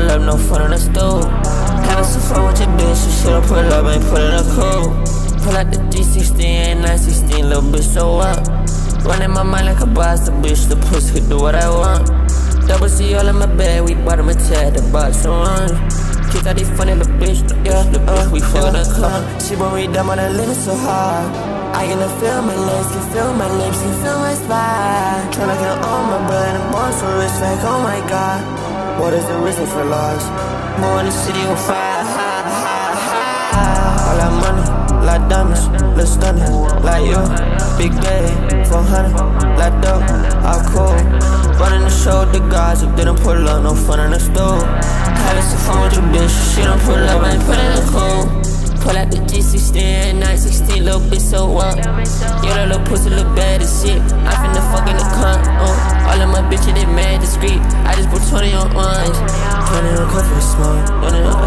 pull up, no fun on the stove. Having some fun with your bitch, you should've pull up, ain't put in a coat. Pull out the G16 and 916, little bitch, so up. Running my mind like a boss, the bitch, the pussy could do what I want. Double C all in my bed, we bought him a tag, the box on. Kick out these funny little bitch, yeah, the bitch, we fuckin' the car. She when we dumb on the limit so hard. I can feel my legs, can feel my lips, can feel my spine. Tryna get on my blood and born so rich, like oh my god. What is the reason for loss? More in the city on fire, all that money, like diamonds, look stunning, like you. Big day, 400, like dope, all cool. Running the show with the guys who didn't pull up, no fun on the stove. Having some fun with your bitch, she don't pull up, ain't put in the cold. Pull out the G16 and 916, little bitch, so what? Yeah, that little pussy look bad as shit. I finna fuck in the cunt, all of my bitches, they mad discreet. I just put 20 on ones, 20 on cup for the smoke,